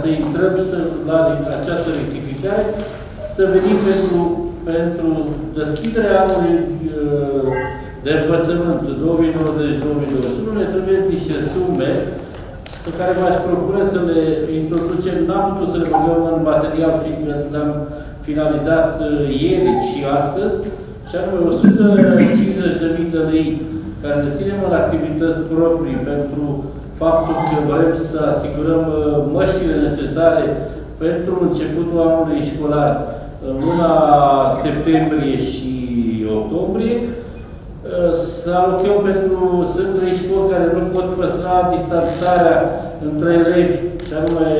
intrăm la această rectificare, să venim pentru deschiderea anului de învățământ 2090-2021, ne trebuie niște sume pe care v-aș propune să le introducem. N-am putut să le băgăm în material, fiindcă le-am finalizat ieri și astăzi, și anume 150.000 de lei care le ținem în activități proprii pentru faptul că vrem să asigurăm măștile necesare pentru începutul anului școlar în luna septembrie și octombrie. Să alocăm pentru... Sunt 3 școli care nu pot păstra distanțarea între elevi, și anume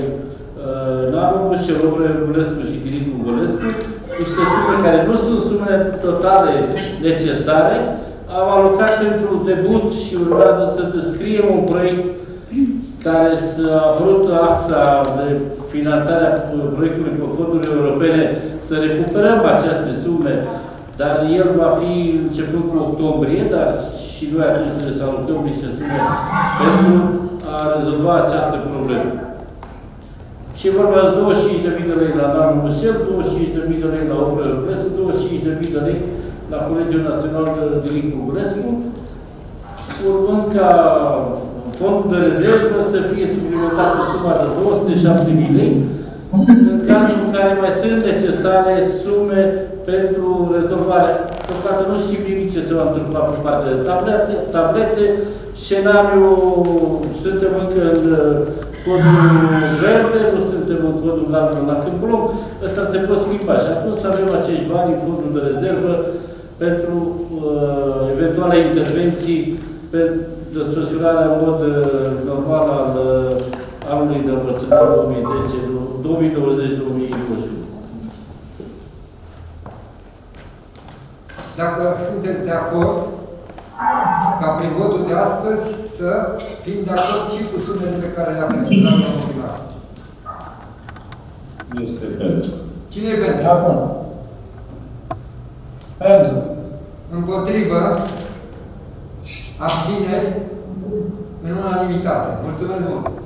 Nanu Mușelor, Răgulescu și Chiricu Golescu, niște sume care nu sunt sumele totale necesare. Am alocat pentru debut și urmează să descriem un proiect care a vrut axa de finanțare a proiectului pe fonduri europene, să recuperăm aceste sume, dar el va fi început cu octombrie, dar și noi atunci trebuie să alocăm niște sume pentru a rezolva această problemă. Și vorba de 25.000 de lei la Nanu Mușel, 25.000 de lei la Opera Răgulescu, 25.000 de lei la Colegiul Național de Licu Gulescu, urmând ca fondul de rezervă să fie suplimentat cu suma de 207.000 lei, în cazul în care mai sunt necesare sume pentru rezolvare. Deocamdată nu știm nimic ce se va întâmpla pe partea de tablete. Scenariu, suntem încă în codul verde, nu suntem în codul galben la Câmpul Lung, ăsta se pot schimba și atunci să avem acești bani în fondul de rezervă pentru eventuale intervenții pe desfășurarea în mod normal al anului de învățământ 2020-2021. Dacă sunteți de acord, ca prin votul de astăzi să fim de acord și cu sumele pe care le-am menționat la primar. Este pentru. Cine e pentru? Acum. Pentru. Împotrivă. Abțineri. În unanimitate. Mulțumesc mult!